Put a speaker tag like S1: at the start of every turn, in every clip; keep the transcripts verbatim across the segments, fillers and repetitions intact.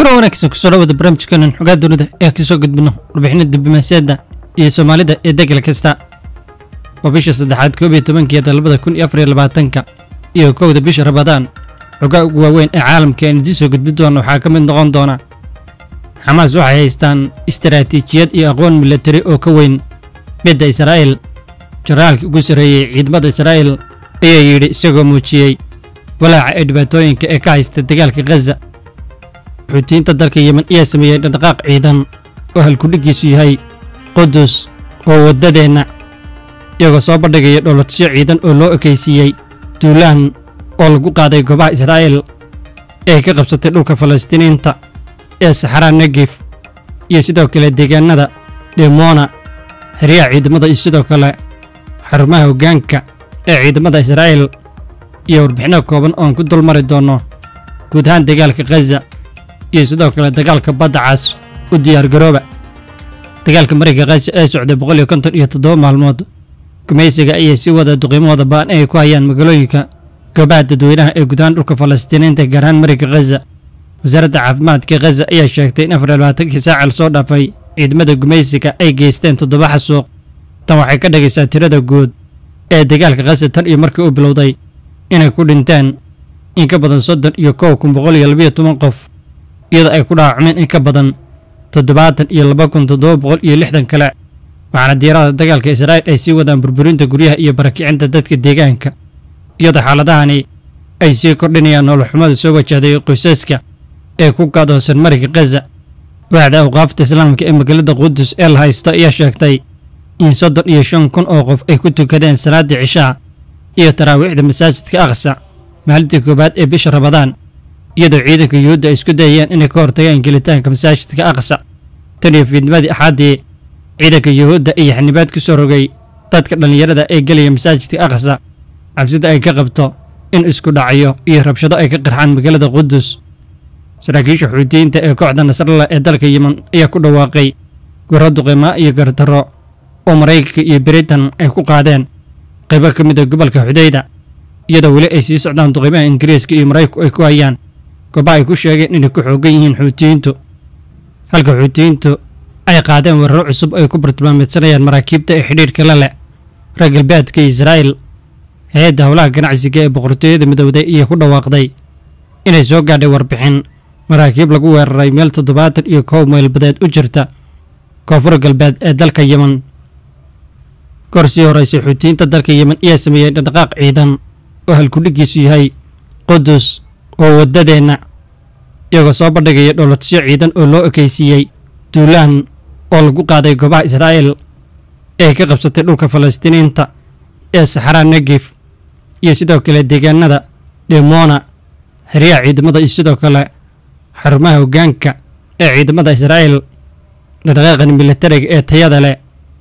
S1: كنا ونكسر كسر ود برامج كنا حاجات دولة إحكي قدمنا ربحنا الدبلوماسية iyo Soomaalida ee degal kasta oo bisha saddexaad koob iyo toban keeda labada kun iyo afar iyo labaatanka iyo kowda bisha Ramadaan xogaa ugu waaweyn ee caalamka ee disoo gudbi doona waxa ka mid noqon doona Hamas waxay haystaan istaraatiijiyad iyo aqoon military oo ka weyn midda Israa'iil jaraalka ugu sareeyay ciidamada Israa'iil ayaa yiri isagoo muujiyay walaaca ee dhibaatooyinka ee ka haysta dagaalka Gaza xuutiinta dalka Yemen ayaa sameeyay dhaqdhaqaaq ciidan oo halkudhigiisu yahay Qudus oo wadadeena iyagoo soo bandhigaya dhowladsyo ciidan oo loo ekaysiiyay duulaan oo lagu qaaday goobaha Israa'iil ee ka qabsatay dhulka Falastiiniinta ee Saxara Negev iyo sidoo kale deegaanada Dimona hariya ciidamada iyo sidoo kale xarumaha hoggaanka ee ciidamada Israa'iil iyo warbixino kooban oo ku dulmari doono guud ahaan dagaalka Gaza iyo sidoo kale dagaalka Badda Cas u diyaar garooba dagaalka Mareykanka Gaza ee socday boqol iyo konton iyo toddoba maalmood gumaysiga ayaa si wada duqeymada baan ay ku hayaan magaalooyinka goobaha dadweynaha ee gudaha dhulka Falastiiniinta gaar ahaan Mareykanka Gaza wasaaradda caafimaadka Gaza ayaa sheegtay in afar iyo labaatan saac la soo dhaafay ciidamada gumaysiga ay geysteen toddoba xasuuq tan waxay ka dhigaysaa tirada guud ee dagaalka Gaza tan iyo markii uu bilowday inay ku dhinteen in ka badan soddon iyo kow kun boqol iyo laba iyo toban qof iyadoo ay ku dhaawacmeen in ka badan toddobaatan iyo laba kun toddoba boqol iyo lixdan kale waxaana diyaaradaha dagaalka Israa'iil ay sii wadaan burburinta guryaha iyo barakicinta dadka deegaanka iyadoo xaaladahani ay sii kordhinayaan nolol xumada soo wajahday qoysaska ee ku gaadoosan Mareykanka Gaza waaxda awqaafta islaamka ee magaalada Qudus ee la haysto ayaa sheegtay in soddon iyo shan kun oo qof ay ku tukadeen salaadii cishaa iyo taraawiixda masaajidka Aqsa maalintii koobaad ee bisha Ramadaan iyadoo ciidanka Yuhuudda ay isku dayayaan inay ka hortagaan gelitaanka masaajidka Aqsa tan iyo fiidnimadii Axaddii ciidanka Yuhuudda ayaa xanibaad ku soo rogay dadka dhalinyarada ee gelaya masaajidka Aqsa cabsida ay ka qabto in isku dhacyo iyo rabshado ay ka qarxaan magaalada Qudus saraakiisha xuutiyiinta ee kooxda Nasrallah ee dalka Yemen ayaa ku dhawaaqay weeraro duqeymo iyo gardarro oo Mareykanka iyo Britain ay ku qaadeen qaybo ka mid ah gobolka Xudayda iyadoo weli ay sii socdaan duqeymaha Ingiriiska iyo Mareykanku ay ku hayaan goobaha ay ku sheegeen inay ku xoogan yihiin xuutiyiintu halka xuutiyiintu ay qaadeen weeraro cusub ay ku bartilmaameedsanayaan maraakiibta ee xidhiidhka la leh reer galbeedka Israa'iil hay'adda howlaha ganacsiga ee boqortooyada midowday iyo ku dhawaaqday inay soo gaadhay warbixin maraakiib lagu weeraray meel toddobaatan iyo kow mayl badeed u jirta koonfur galbeed ee dalka Yemen gorsii horeysay xuutiyiinta dalka Yemen ayaa sameeyay dhaqdhaqaaq ciidan oo halkudhigiisu yahay Qudus oo wadadeena iyagoo soo bandhigaya dhowladsyo ciidan oo loo ekaysiiyay duulaan oo lagu qaaday goobaha Israa'iil ee ka qabsatay dhulka Falastiiniinta ee Saxara Negev iyo sidoo kale deegaanada Dimona hariya ciidamada iyo sidoo kale xarumaha hoggaanka ee ciidamada Israa'iil dhaqdhaqaaqa militariga ee tayada leh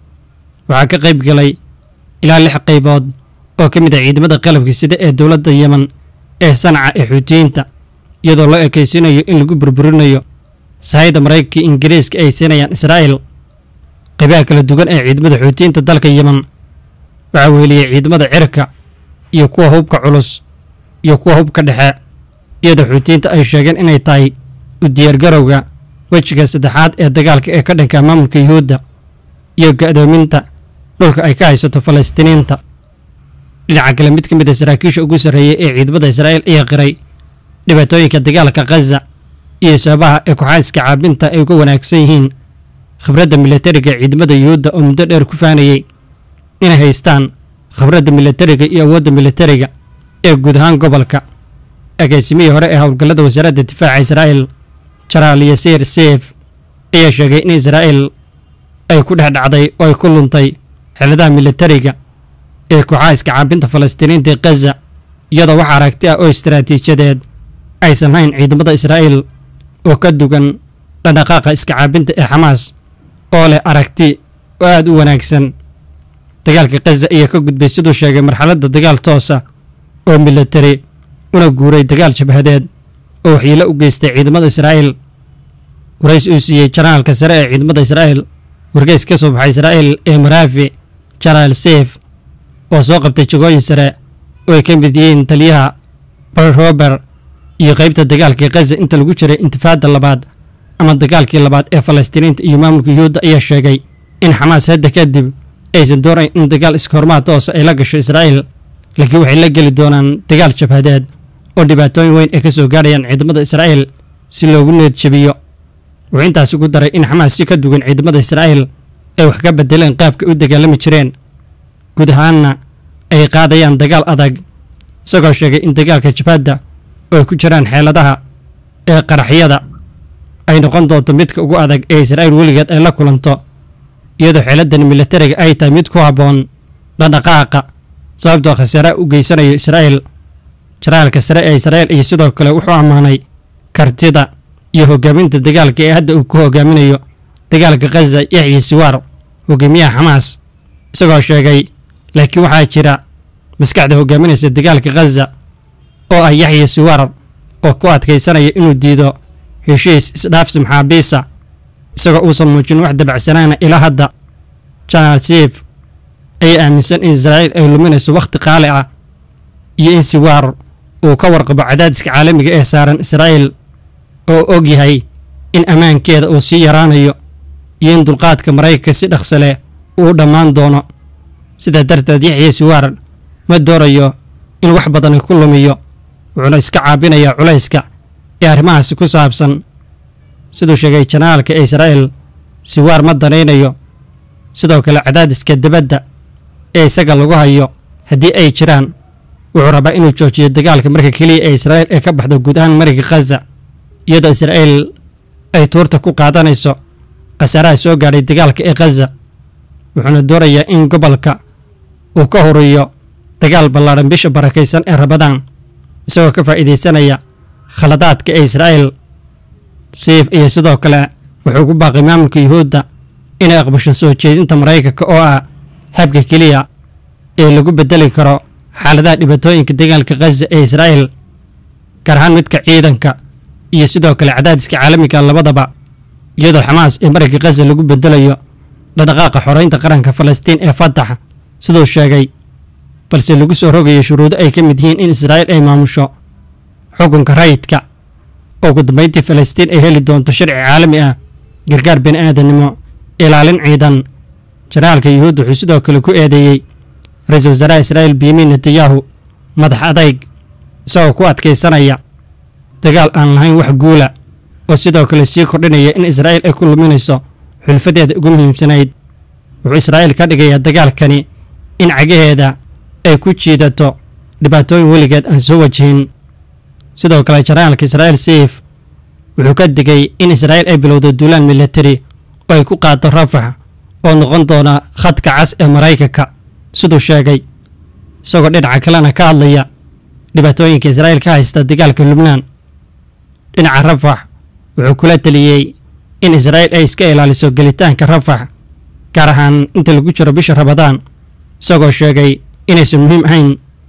S1: waxaa ka qayb galay ilaa lix qaybood oo ka mid ah ciidamada qalabka sida ee dowladda Yemen ee Sanca ee xuutiyiinta iyadoo loo ekaysiinayo in lagu burburinayo sahayda Mareykanka Ingiriiska ay siinayaan Israa'iil qaybaha kala duwan ee ciidamada xuutiyiinta dalka Yemen waxaa weeliyay ciidamada cirka iyo kuwa hubka culus iyo kuwa hubka dhexe iyadoo xuutiyiinta ay sheegeen inay tahay u diyaargarowga wejiga saddexaad ee dagaalka ee ka dhanka maamulka Yuhuudda iyo go'doominta dhulka ay ka haysato Falastiiniinta dhinaca kale mid ka mid ah saraakiisha ugu sarreeyay ee ciidamada Israa'iil ayaa qiray dhibaatooyinka dagaalka Gaza iyo sababaha ee ku-xaaska caabinta ay uga wanaagsan yihiin khibradda militariga ciidamada Yuhuudda oo muddo dheer ku faanayay inay haystaan khibradda militariga iyo awoodda militariga ee guud ahaan gobolka agaasimihii hore ee howlgallada wasaaradda difaaca Israa'iil Jaraal Yasir Seif ayaa sheegay in Israa'iil ay ku dhex dhacday oo ay ku luntay xeeladaha militariga ee ku-xaaska caabinta Falastiiniinta ee Gaza iyadoo wax aragti ah oo istaraatiijiyadeed aysan hayn ciidamada Israa'iil oo ka dugan dhaqdhaqaaqa iska caabinta ee Hamas oo leh aragti oo aad u wanaagsan dagaalka Gaza ayaa ka gudbay sidoo sheegay marxaladda dagaal toosa oo militari una guuray dagaal jabhadeed oo waxyeello u geystay ciidamada Israa'iil warays uu siiyay janaalka sare ee ciidamada Israa'iil wargeys ka soo baxay Israa'iil ee Marafi Jaraal Seif oo soo qabtay jagooyin sare oo ay ka mid yihiin taliyaha Paul Robert iyo qaybta dagaalka Gaza inta lagu jiray intifaada labaad ama dagaalkii labaad ee Falastiiniinta iyo maamulka Yuhuudda ayaa sheegay in Xamaas hadda kadib aysan doonayn in dagaal iska hormaad toos ay la gasho Israa'iil laakiin waxay la geli doonaan dagaal jabhadeed oo dhibaatooyin weyn ay ka soo gaarayaan ciidamada Israa'iil si loogu niyad jabiyo. wuxuu intaas ugu daray in Xamaas si ka duwan ciidamada Israa'iil ay wax ka bedeleen qaabka u dagaalami jireen guud ahaanna ay qaadayaan dagaal adag isagoo sheegay in dagaalka jabhadda oo ay ku jiraan xeeladaha ee qaraxyada ay noqon doonto midka ugu adag ee Israa'iil weligeed ay la kulanto iyadoo xeeladan militariga ay tahay mid ku habboon dhaqdhaqaaqa sababtoo khasaare u geysanayo Israa'iil. Jaraalka sare ee Israa'iil iyo sidoo kale wuxuu ammaanay kartida iyo hogaaminta dagaalka ee hadda uu ku hogaaminayo dagaalka Gaza Yahya Sinwar hogaamiyaha Xamaas isagoo sheegay laakiin waxaa jira maskaxda hogaaminaysa dagaalka Gaza oo ah Yahya Sinwar oo ku adkaysanaya inuu diido heshiis isdhaafsi maxaabiisa isagoo uusan muujin wax dabacsanaana ilaa hadda. Janaal Siif ayaa aaminsan in Israa'iil ay luminayso waqti qaali ah iyo in Sinwar uu ka warqabo cadaadiska caalamiga ee saaran Israa'iil oo og yahay in ammaankeeda uu sii yaraanayo iyo in dulqaadka Maraykanka si dhaqso leh uu dhammaan doono. sidaa darteed Yahya Sinwar ma doonayo in wax badan ku lumiyo wuxuuna iska caabinayaa culayska ee arrimahaasi ku saabsan. sidoo sheegay janaalka ee Israa'iil Sinwar ma danaynayo sidoo kale cadaadiska dibadda ee isaga lagu hayo haddii ay jiraan wuxuu rabaa inuu joojiyo dagaalka marka kaliya ee Israa'iil ee ka baxdo guud ahaan marinka Gaza iyadoo Israa'iil ay tuurta ku qaadanayso khasaaraha soo gaadhay dagaalka ee Gaza. wuxuuna doonayaa in gobolka uu ka horiyo dagaal ballaaran bisha barakaysan ee Ramadaan isagoo ka faa'iideysanaya khaladaadka ee Israa'iil. Siif iyo sidoo kale wuxuu ku baaqay maamulka Yuhuudda inay aqbasho soo jeedinta Maraykanka oo ah habka kaliya ee lagu bedeli karo xaaladaha dhibaatooyinka dagaalka Gaza ee Israa'iil gaar ahaan midka ciidanka iyo sidoo kale cadaadiska caalamiga labadaba iyadoo Xamaas ee marinka Gaza lagu bedelayo dhaqdhaqaaqa xoreynta qaranka Falastiin ee Fatah sidoo sheegay balse lagu soo rogayo shuruudo ay ka mid yihiin in Israa'iil ay maamusho xukunka rayidka oo ugu dambeyntii Falastiin ay heli doonto sharci caalami ah gargaar bini'aadanimo ilaalin ciidan. Janaalka Yuhuudda wuxuu sidoo kale ku eedeeyay ra'iisul wasaaraha Israa'iil Benjamin Netanyahu madax adayg isagoo ku adkaysanaya dagaal aan lahayn wax guula oo sidoo kale sii kordhinaya in Israa'iil ay ku luminayso xulfadeeda ugu muhiimsanayd. wuxuu Israa'iil ka dhigayaa dagaalkani in cagaheeda ay ku jiidato dhibaatooyin weligeed aan soo wajihin. sidoo kale janaalka Israa'iil Siif wuxuu ka digay in Israa'iil ay bilowdo duulaan militari oo ay ku qaado Rafah oo noqon doona khadka cas ee Maraykanka sidoo sheegay isagoo dhinaca kalena ka hadlaya dhibaatooyinka Israa'iil ka haysta dagaalka Lubnaan. dhinaca Rafah wuxuu kula taliyay in Israa'iil ay iska ilaaliso gelitaanka Rafah gaar ahaan inta lagu jiro bisha Ramadaan isagoo sheegay inaysan muhiim ahayn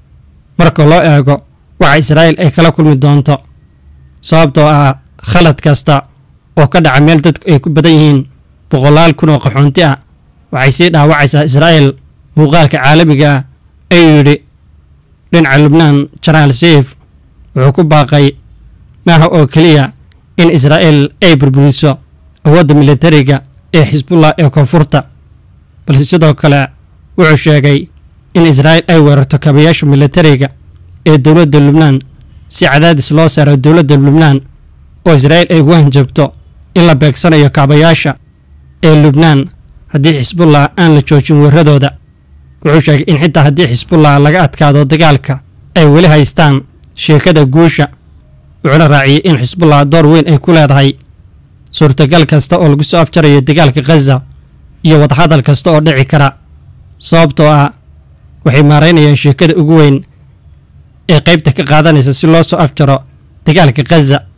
S1: marka loo eego waxa Israa'iil ay kala kulmi doonto sababtoo ah khalad kasta oo ka dhaca meel dadku ay ku badan yihiin boqolaal kun oo qaxoonti ah waxay sii dhaawacaysaa Israa'iil muuqaalka caalamiga ah ayuu yidhi. dhinaca Lubnaan Janaal Siif wuxuu ku baaqay maaha oo keliya in Israa'iil ay burburiso awoodda militariga ee Xisbullah ee koonfurta balse sidoo kale wuxuu sheegay in Israa'iil ay weerarto kaabayaasha militariga ee dowladda Lubnaan si cadaadis loo saaro dowladda Lubnaan oo Israa'iil ay ugu hanjabto in la beegsanayo kaabayaasha ee Lubnaan haddii Xisbullah aan la joojin weeraradooda. wuxuu sheegay in xitaa haddii Xisbullah laga adkaado dagaalka ay weli haystaan sheekada guusha wuxuuna raaciyay in Xisbullah door weyn ay ku leedahay suurtagal kasta oo lagu soo afjarayo dagaalka Gaza iyo wadahadal kasta oo dhici kara sababtoo ah waxay maareynayaan sheekada ugu weyn ee qaybta ka qaadanaysa si loo soo afjaro dagaalka Gaza.